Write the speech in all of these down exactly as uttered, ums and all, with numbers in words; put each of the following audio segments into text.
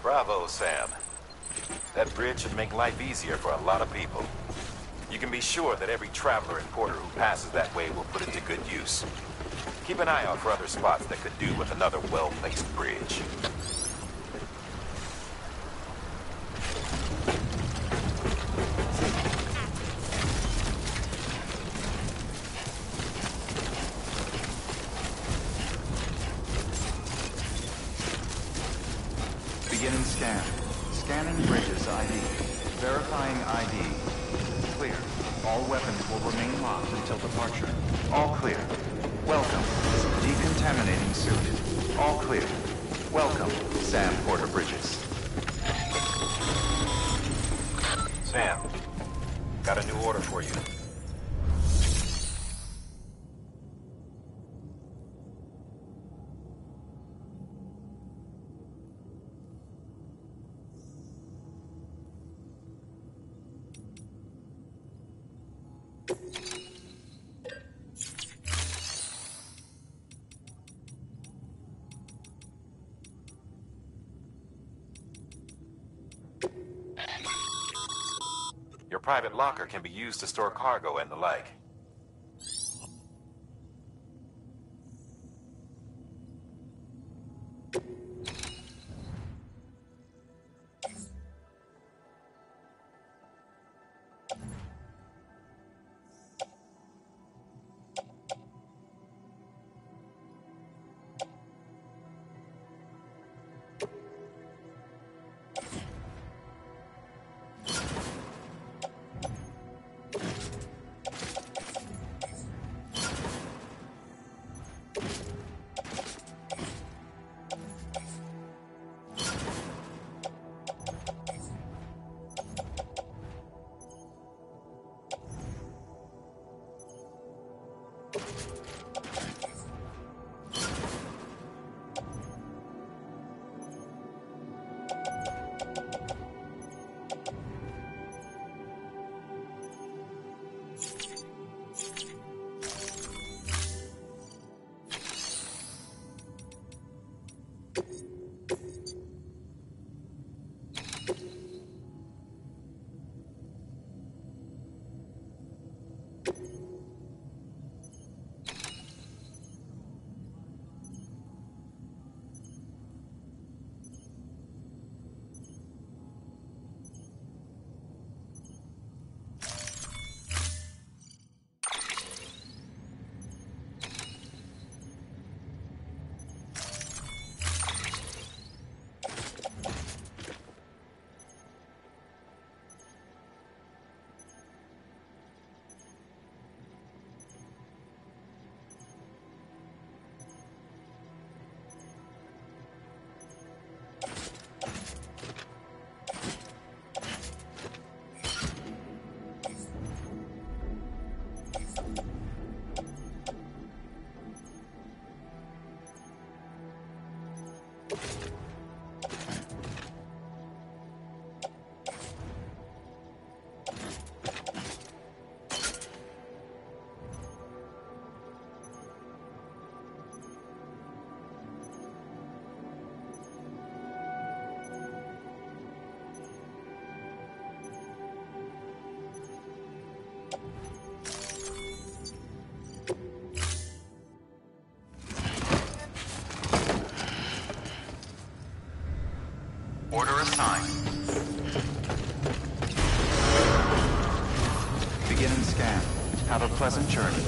Bravo, Sam. That bridge should make life easier for a lot of people. You can be sure that every traveler and porter who passes that way will put it to good use. Keep an eye out for other spots that could do with another well-placed bridge. Beginning scan. Scanning bridges I D. Verifying I D. Clear. All weapons will remain locked until departure. All clear. Welcome. Decontaminating suit. All clear. Welcome, Sam Porter Bridges. Sam, got a new order for you. Your private locker can be used to store cargo and the like. Order assigned. Beginning scan. Have a pleasant journey.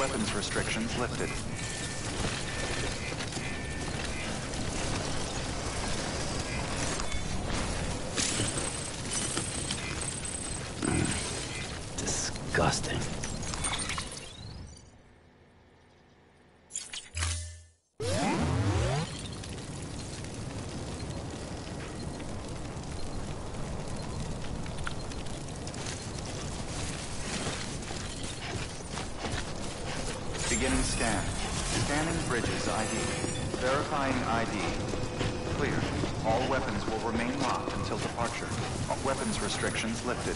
weapons restrictions lifted. Disgusting. Beginning scan. Scanning bridges I D. Verifying I D. Clear. All weapons will remain locked until departure. Weapons restrictions lifted.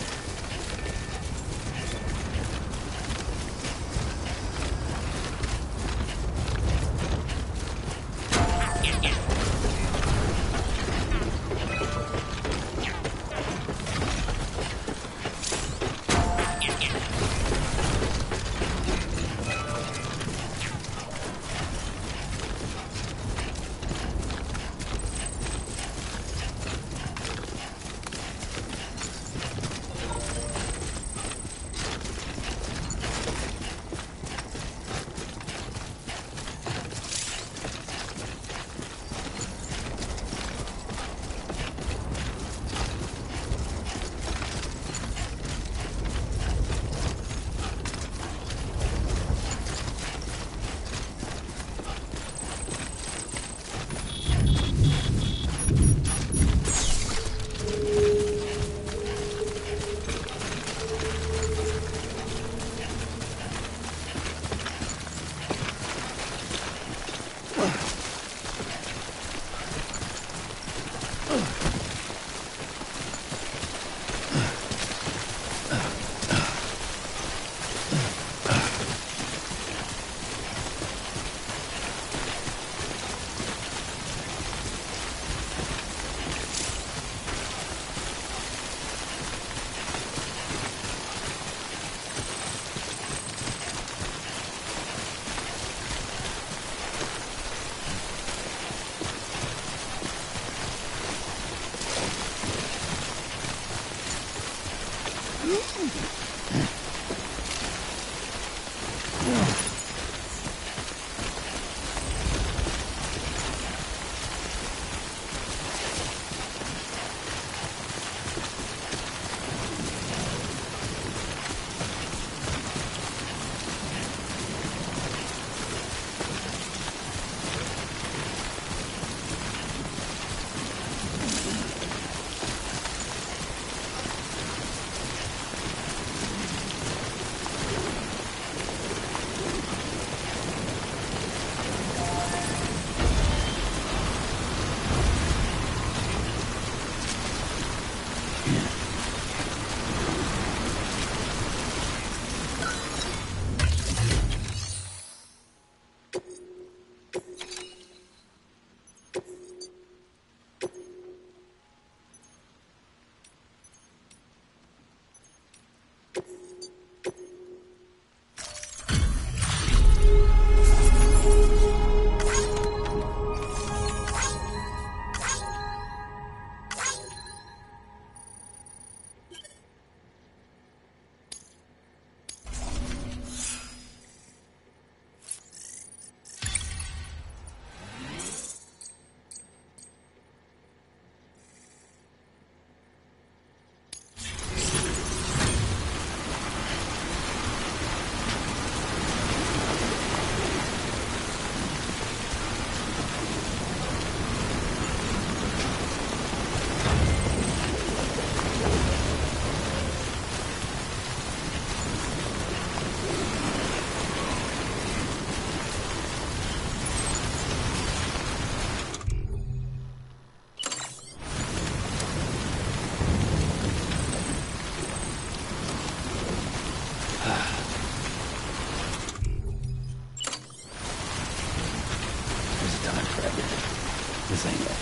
This ain't it.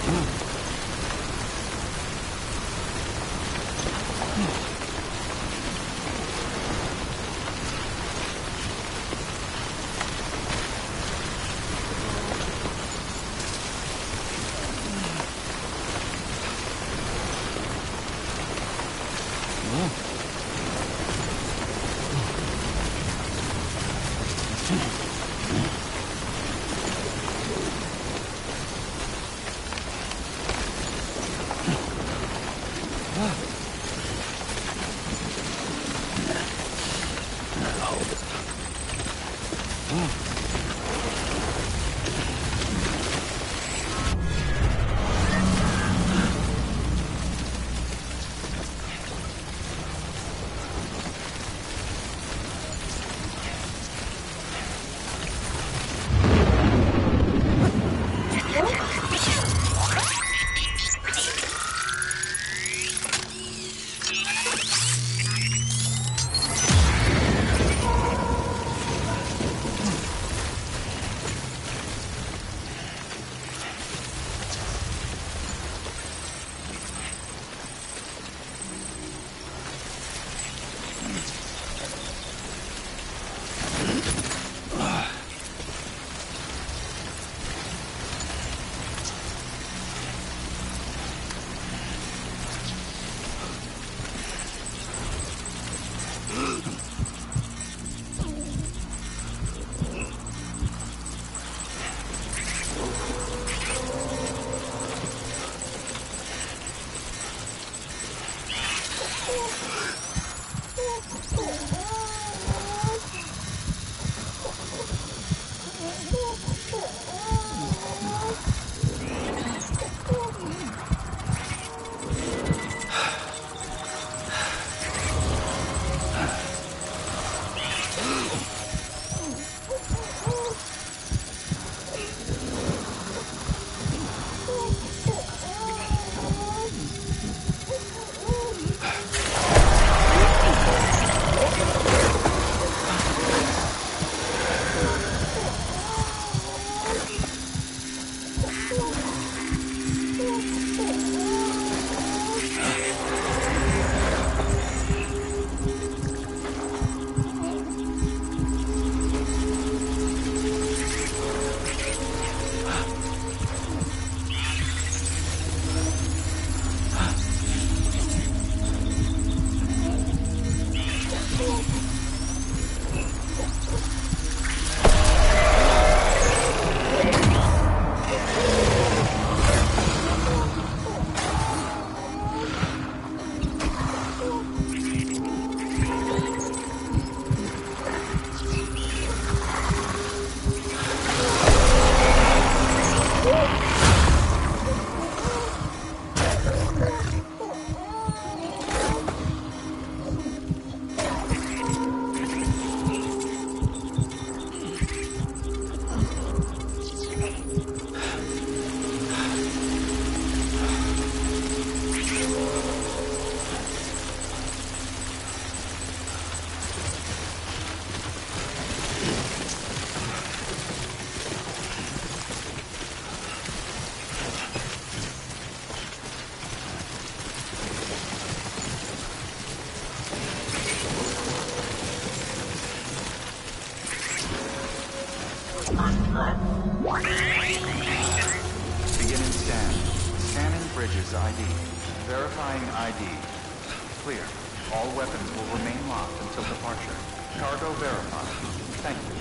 Beginning scan. Scanning bridges I D. Verifying I D. Clear. All weapons will remain locked until departure. Cargo verified. Thank you.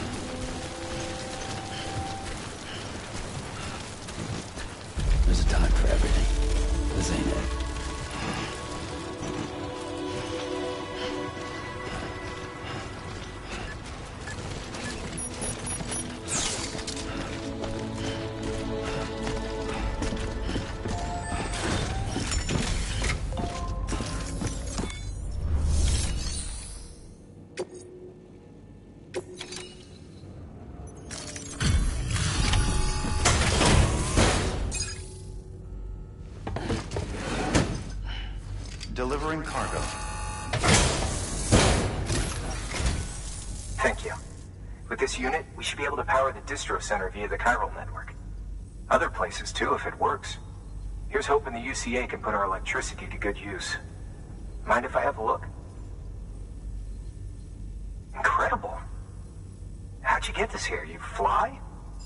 There's a time for everything. This ain't it. Delivering cargo. Thank you. With this unit, we should be able to power the distro center via the chiral network. Other places too, if it works. Here's hoping the U C A can put our electricity to good use. Mind if I have a look? Incredible. How'd you get this here? You fly?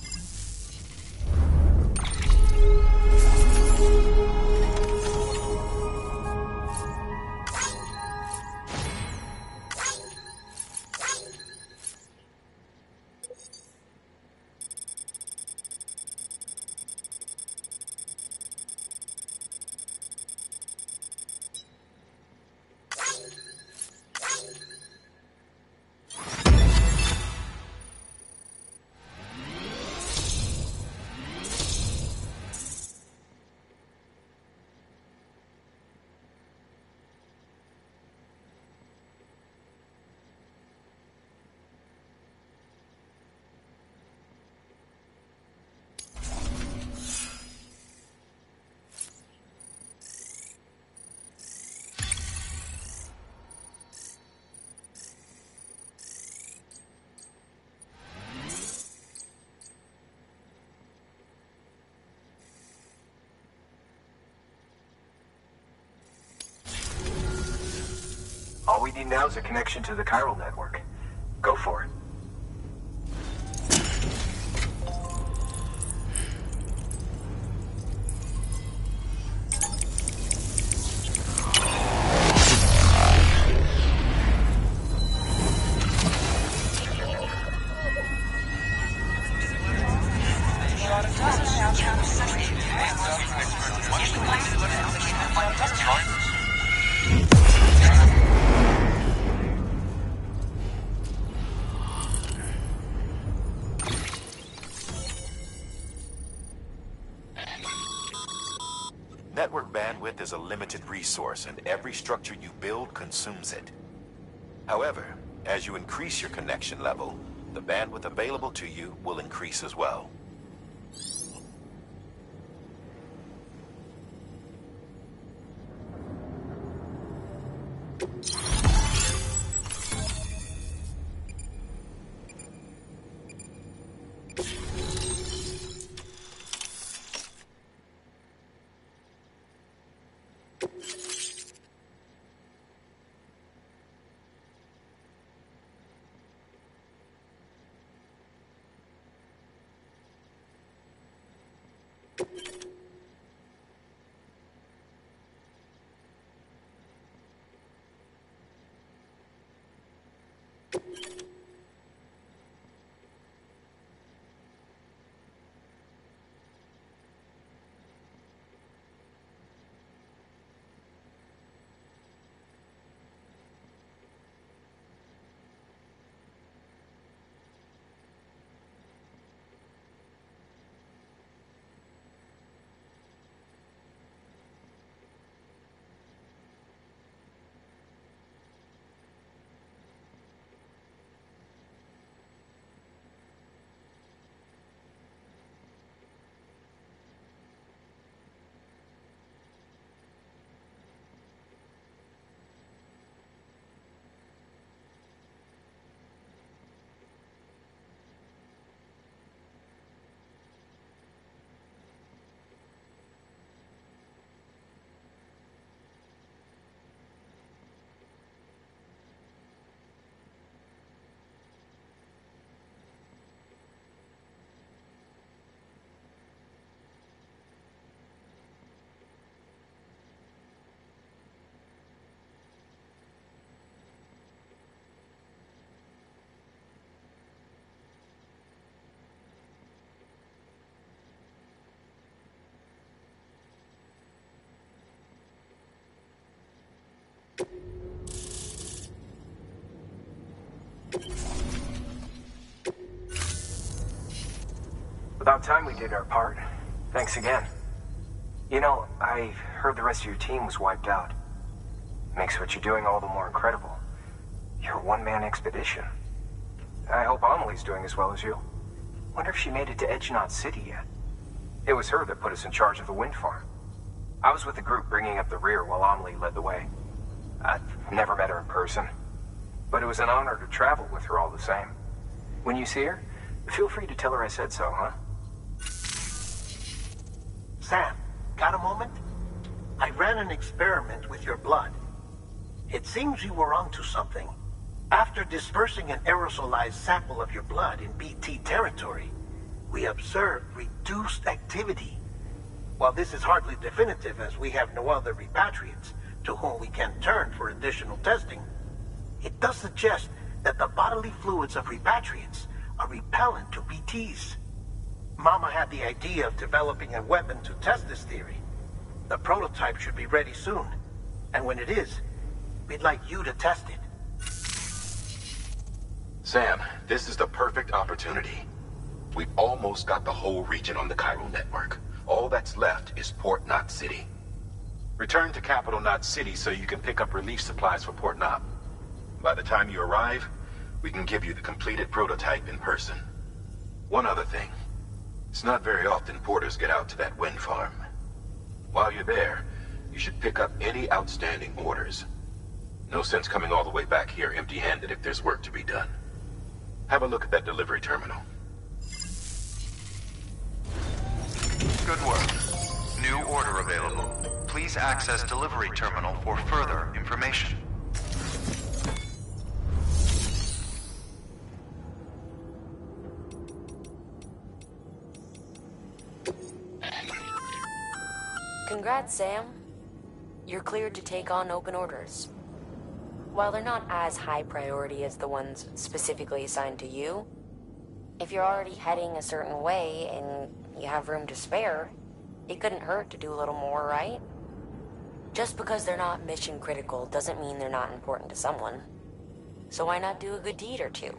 All we need now is a connection to the chiral network. Go for it. Network bandwidth is a limited resource, and every structure you build consumes it. However, as you increase your connection level, the bandwidth available to you will increase as well. About time we did our part. Thanks again. You know, I heard the rest of your team was wiped out. Makes what you're doing all the more incredible. You're a one-man expedition. I hope Amelie's doing as well as you. Wonder if she made it to Edgenaut City yet. It was her that put us in charge of the wind farm. I was with the group bringing up the rear while Amelie led the way. I've never met her in person, but it was an honor to travel with her all the same. When you see her, feel free to tell her I said so, huh? Sam, Got a moment? I ran an experiment with your blood. It seems you were onto something. After dispersing an aerosolized sample of your blood in B T territory, we observed reduced activity. While this is hardly definitive, as we have no other repatriates to whom we can turn for additional testing, it does suggest that the bodily fluids of repatriates are repellent to B Ts. Mama had the idea of developing a weapon to test this theory. The prototype should be ready soon, and when it is, we'd like you to test it. Sam, this is the perfect opportunity. We've almost got the whole region on the Chiral network. All that's left is Port Knot City. Return to Capital Knot City so you can pick up relief supplies for Port Knot. By the time you arrive, we can give you the completed prototype in person. One other thing. It's not very often porters get out to that wind farm. While you're there, you should pick up any outstanding orders. No sense coming all the way back here empty-handed if there's work to be done. Have a look at that delivery terminal. Good work. New order available. Please access delivery terminal for further information. Congrats, Sam. You're cleared to take on open orders. While they're not as high priority as the ones specifically assigned to you, if you're already heading a certain way and you have room to spare, it couldn't hurt to do a little more, right? Just because they're not mission critical doesn't mean they're not important to someone. So why not do a good deed or two?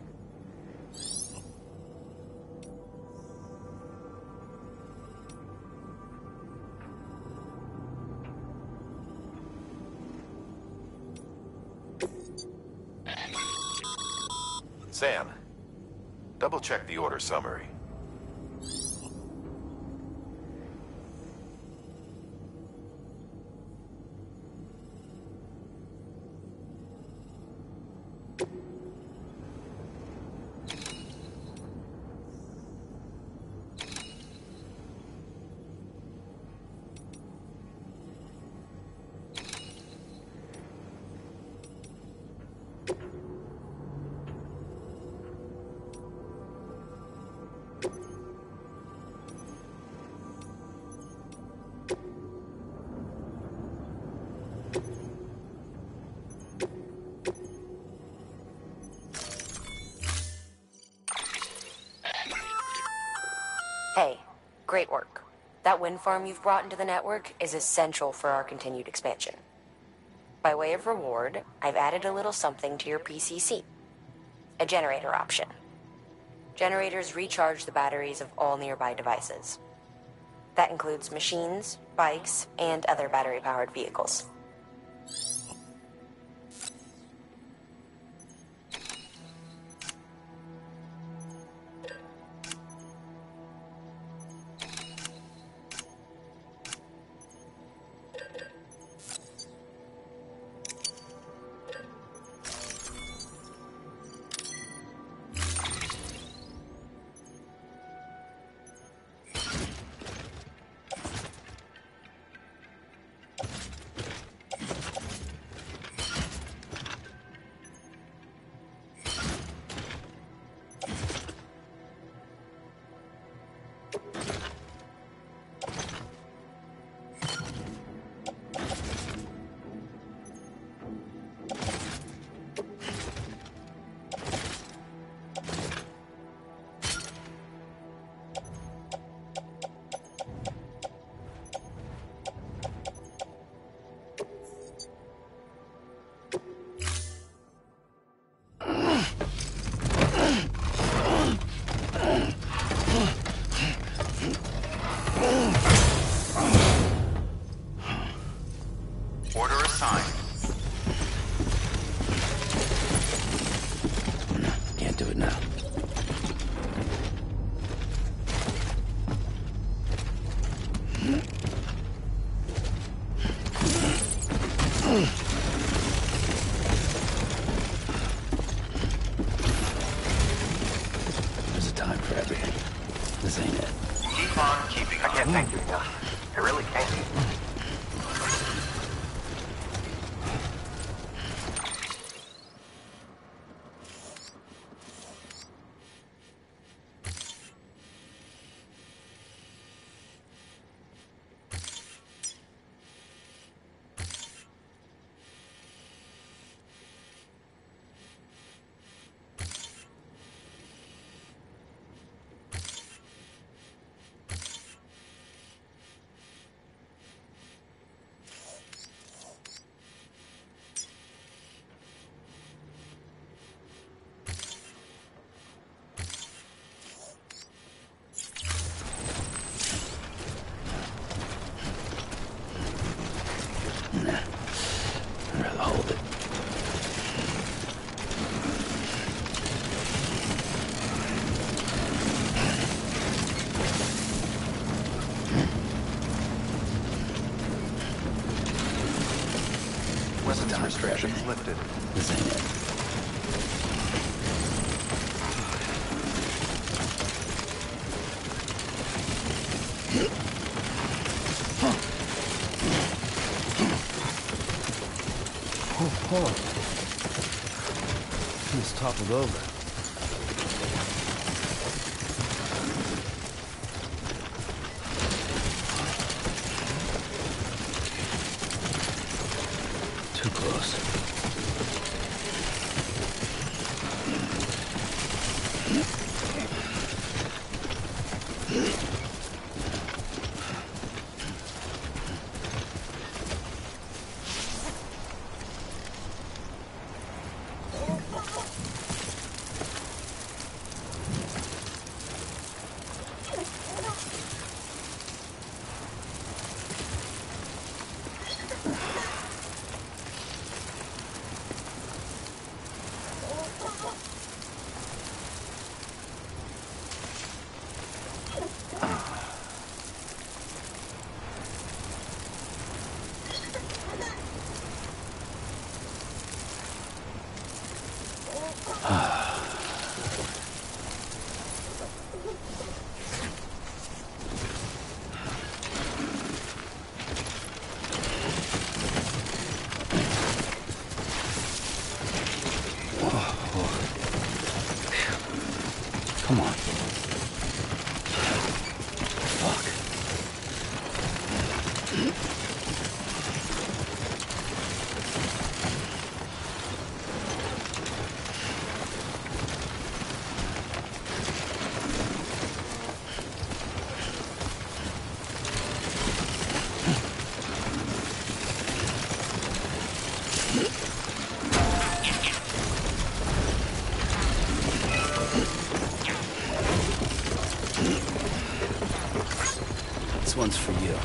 Sam, double-check the order summary. Hey, great work. That wind farm you've brought into the network is essential for our continued expansion. By way of reward, I've added a little something to your P C C. A generator option. Generators recharge the batteries of all nearby devices. That includes machines, bikes, and other battery-powered vehicles. There's a time for everything. This ain't it. Keep on keeping on. I can't thank you enough. I really can't. Restrictions lifted. This ain't it. Oh, oh. It's toppled over. Too close. Come on. Fuck. This one's for you.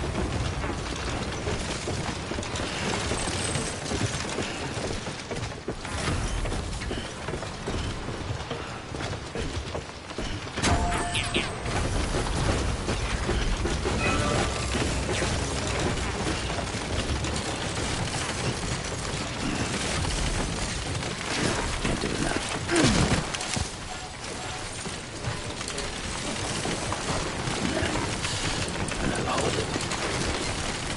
Can't do it now. Hold it.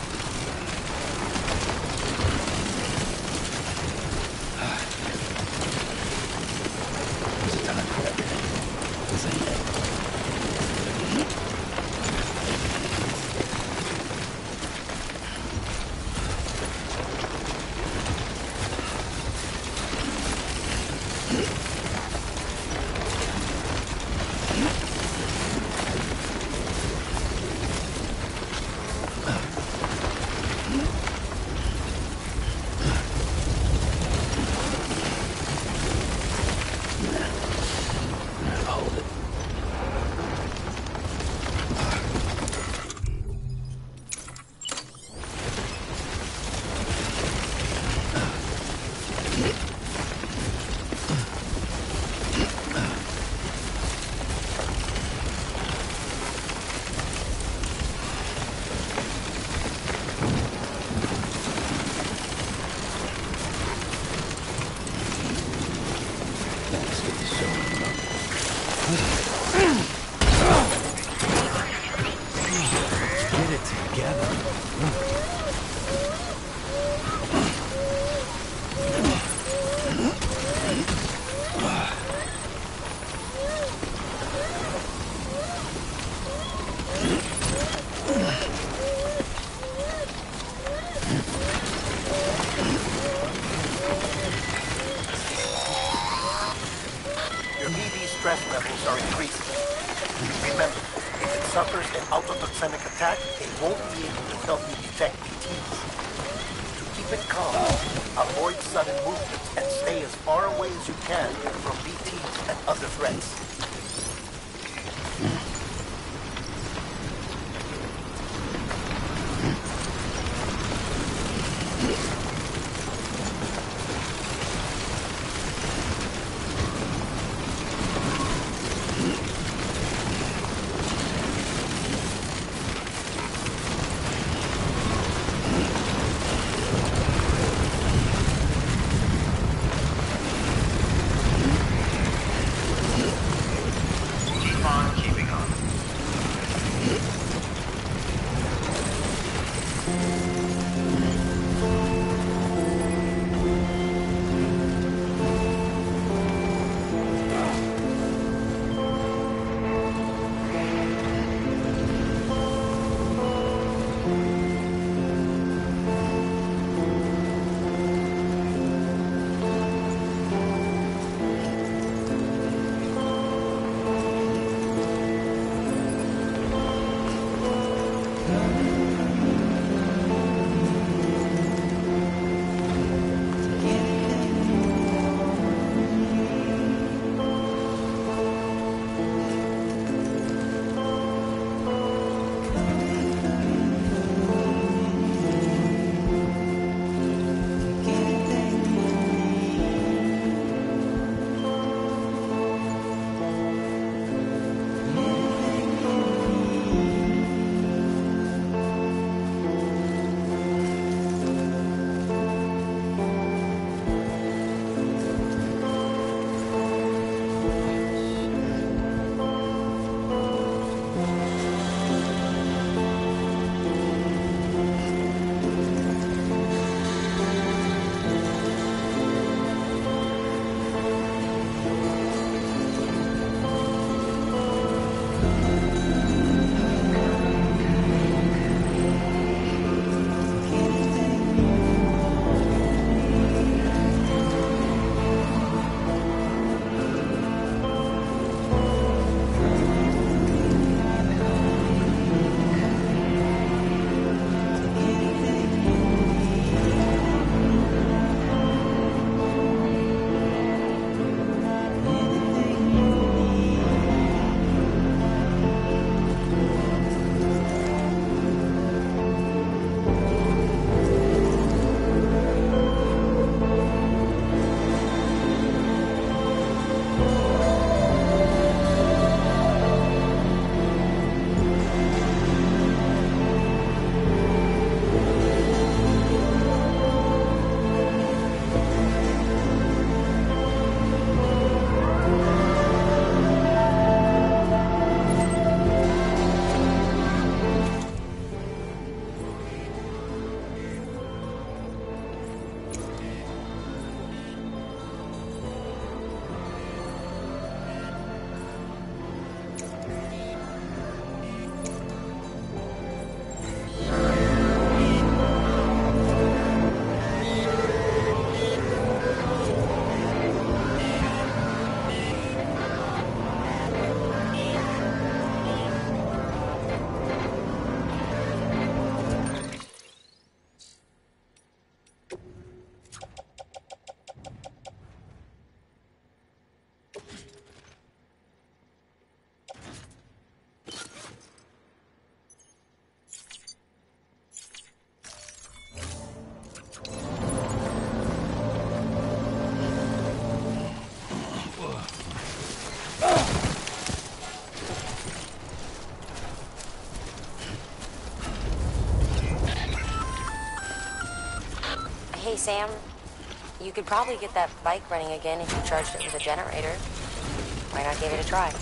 be able to help you detect B Ts. To keep it calm, avoid sudden movement and stay as far away as you can from B Ts and other threats. Hey, Sam. You could probably get that bike running again if you charged it with a generator. Why not give it a try?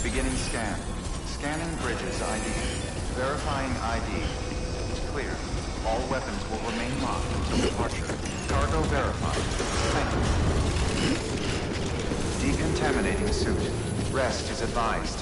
Beginning scan. Scanning bridges I D. Verifying I D. Clear. All weapons will remain locked until departure. Cargo verified. Thank you. Decontaminating suit. Rest is advised.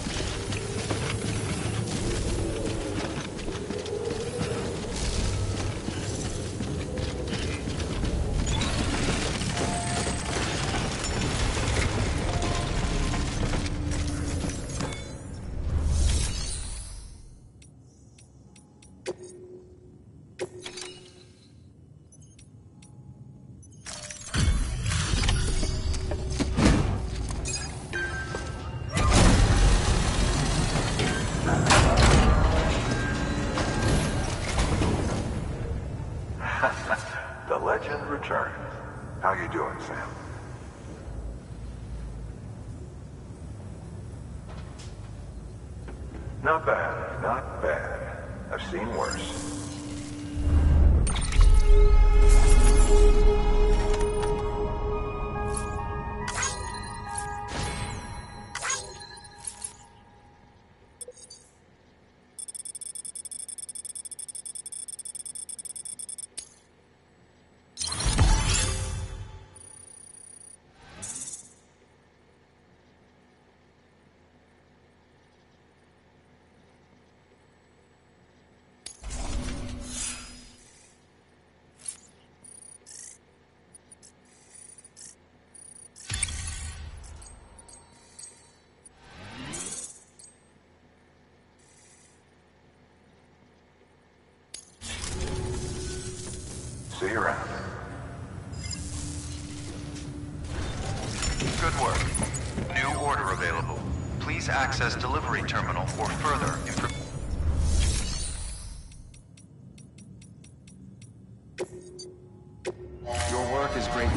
The legend returns. How you doing, Sam? Not bad, not bad. I've seen worse. See you around. Good work. New order available. Please access delivery terminal for further information. Your work is great.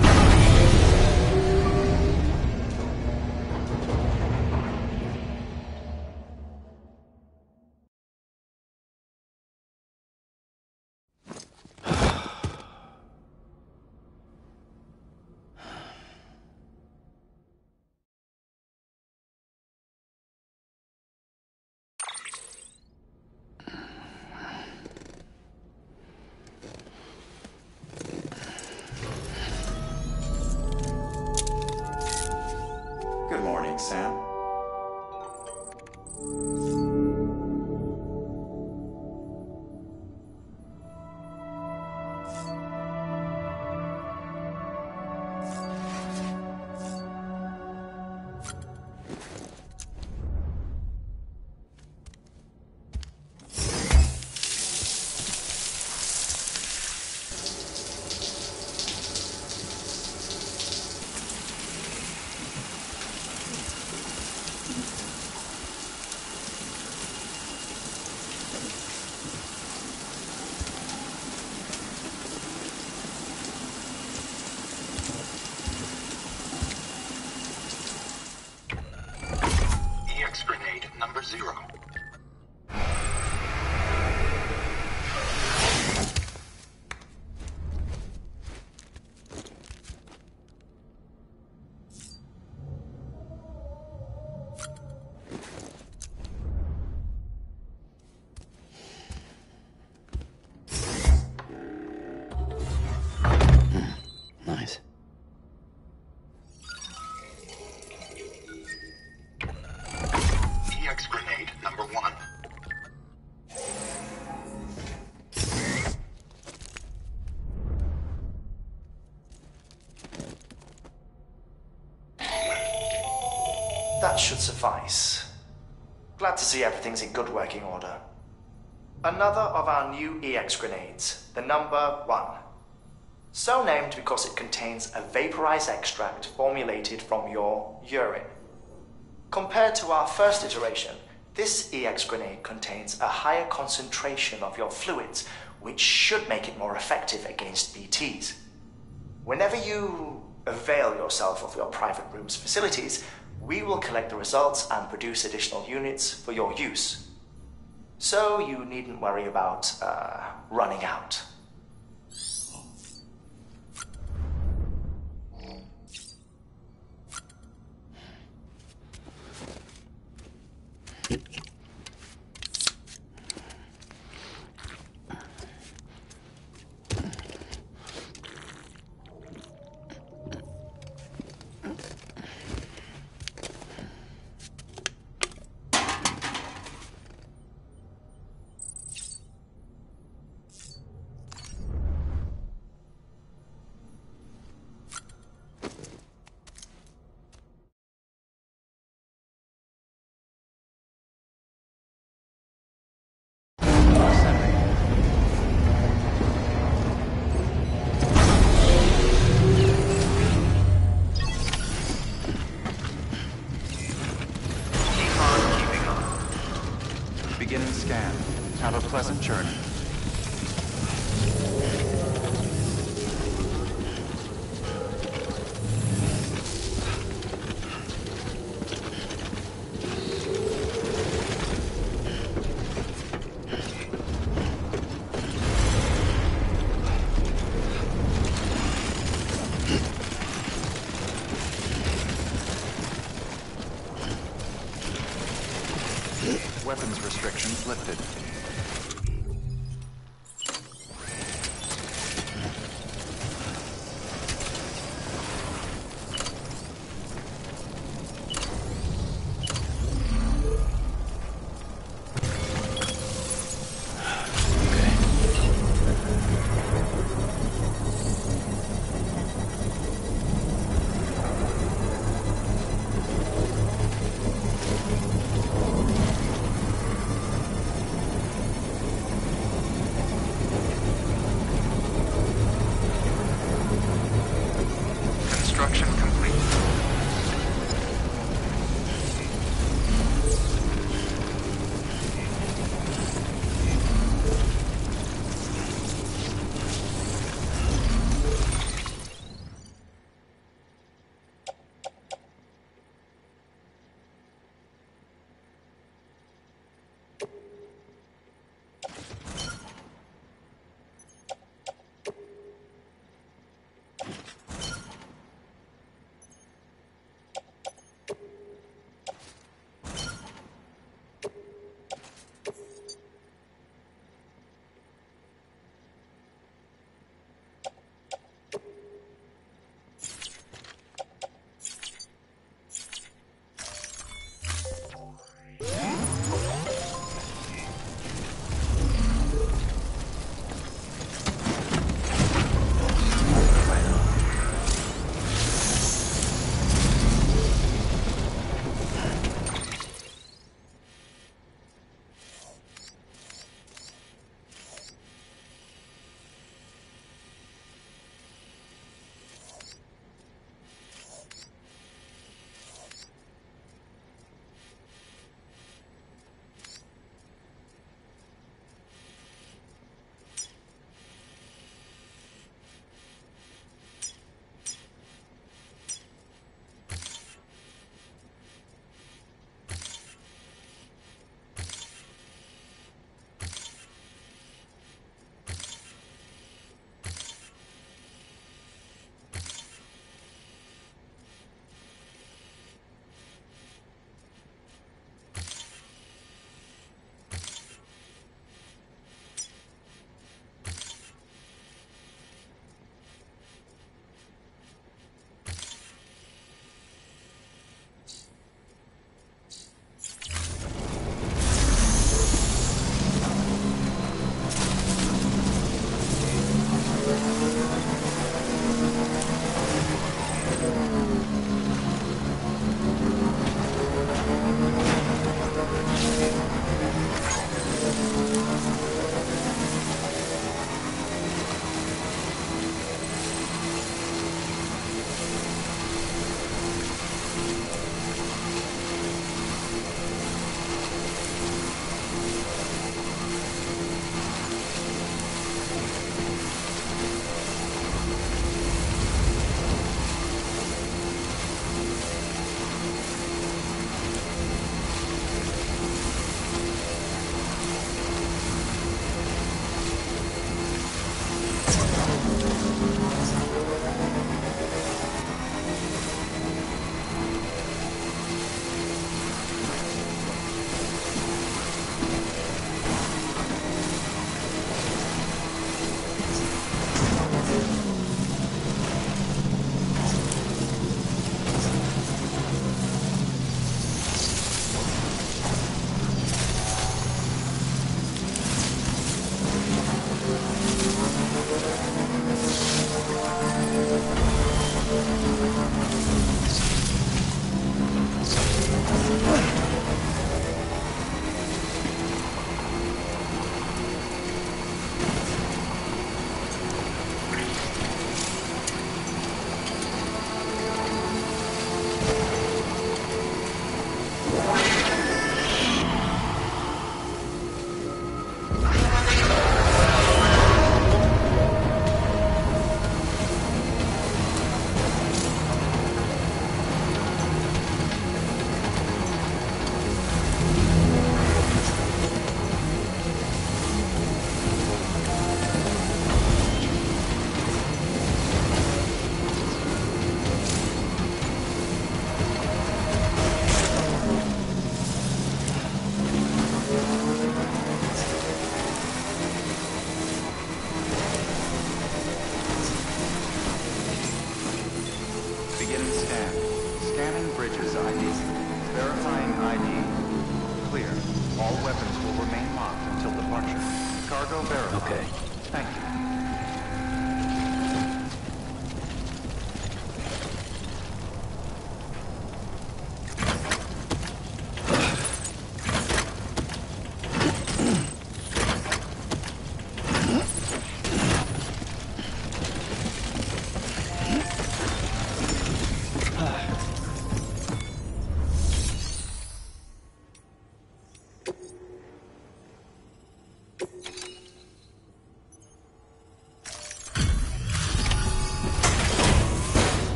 Good morning, Sam. E X grenade number zero. Nice. E X grenade number one. That should suffice. Glad to see everything's in good working order. Another of our new E X grenades, the number one. So named because it contains a vaporized extract formulated from your urine. Compared to our first iteration, this E X grenade contains a higher concentration of your fluids, which should make it more effective against B Ts. Whenever you avail yourself of your private room's facilities, we will collect the results and produce additional units for your use. So you needn't worry about uh, running out. Beginning scan. Have a pleasant journey. Weapons restrictions lifted.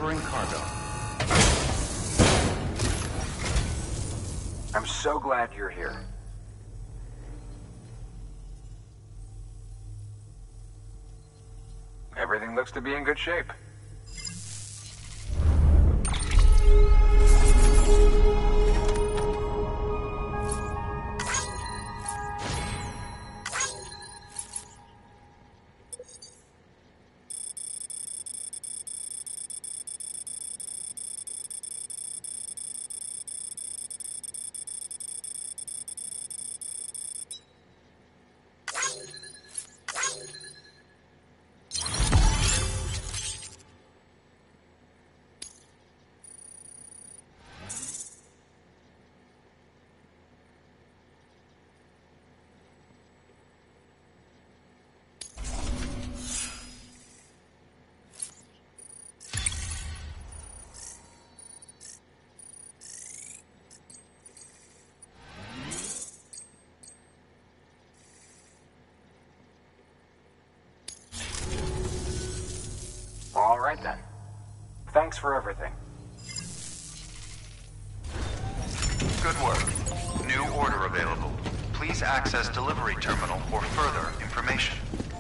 delivering cargo. I'm so glad you're here. Everything looks to be in good shape. All right then. Thanks for everything. Good work. New order available. Please access delivery terminal for further information.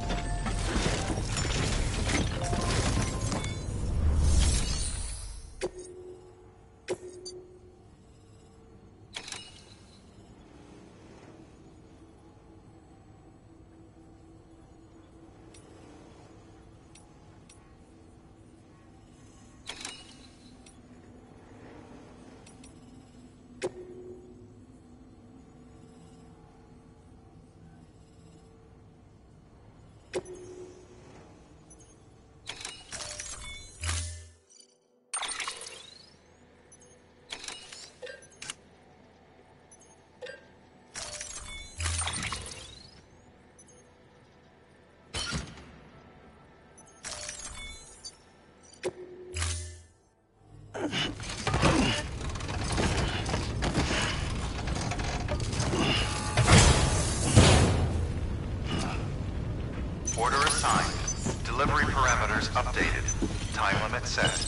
Order assigned. Delivery parameters updated. Time limit set.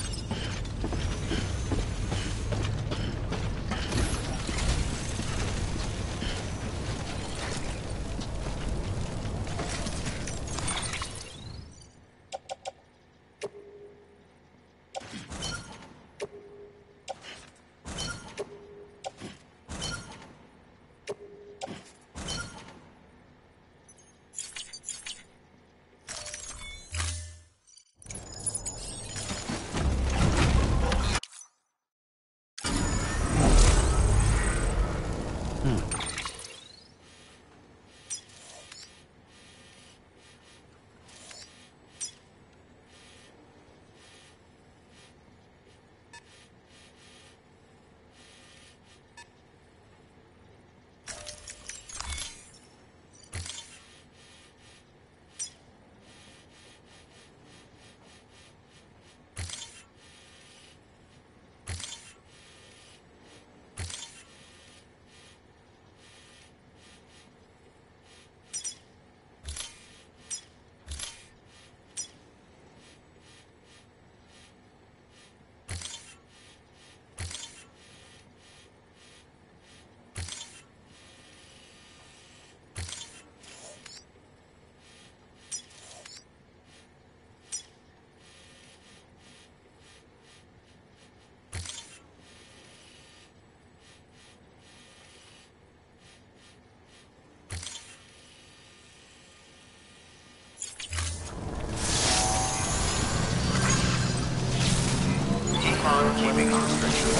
On keeping restrictions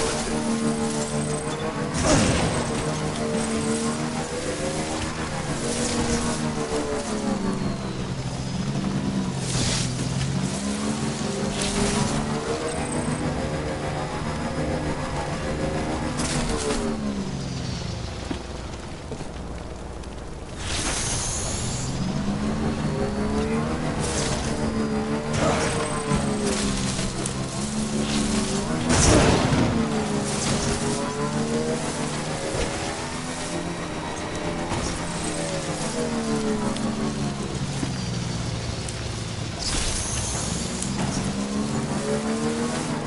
lifted.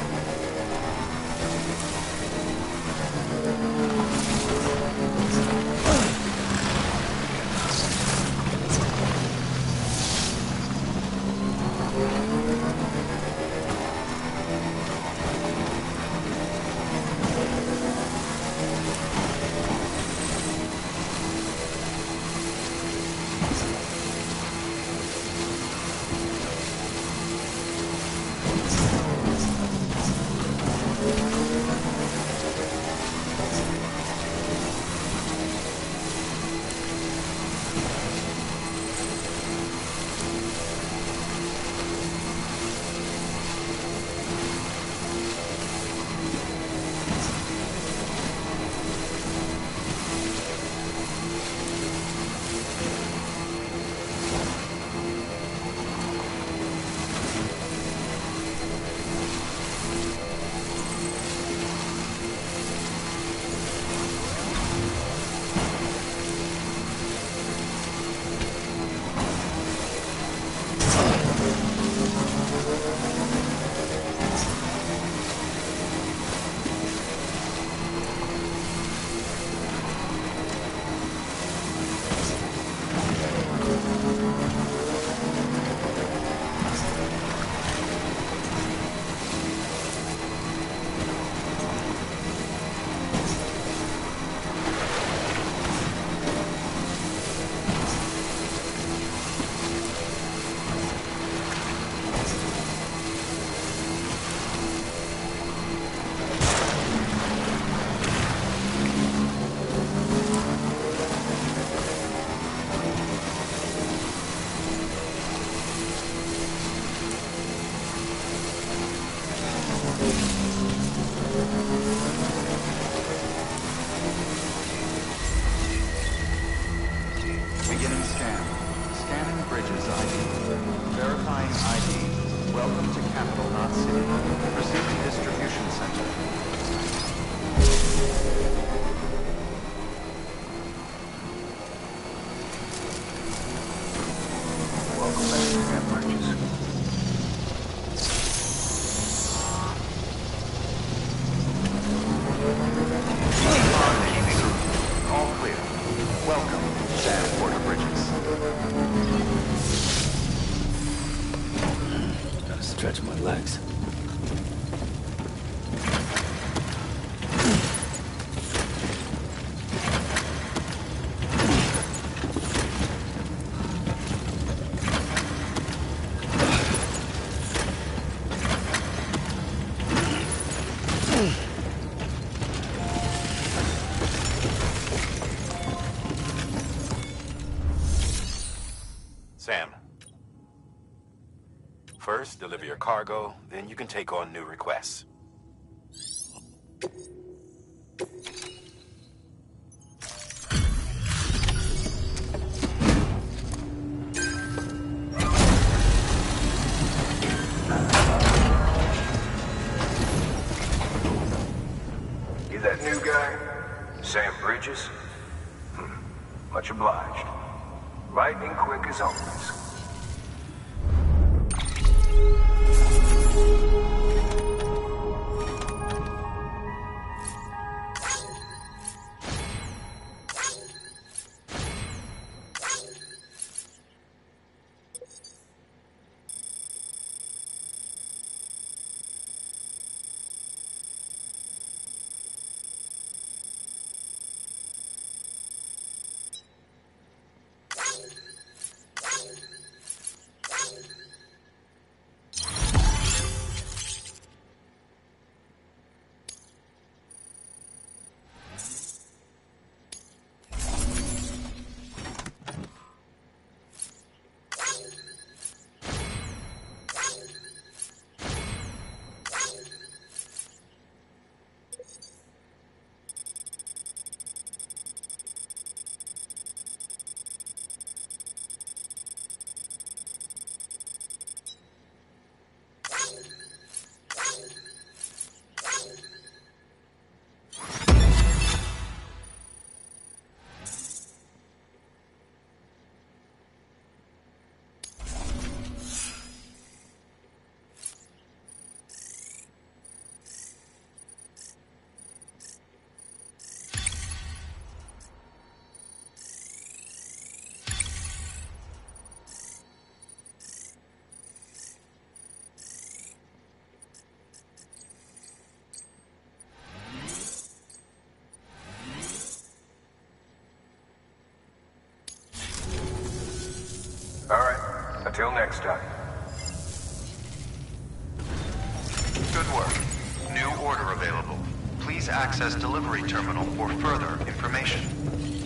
deliver your cargo, then you can take on new requests. You that new guy? Sam Bridges? Hmm. Much obliged. Lightning quick as always. Until next time. Good work. New order available. Please access delivery terminal for further information.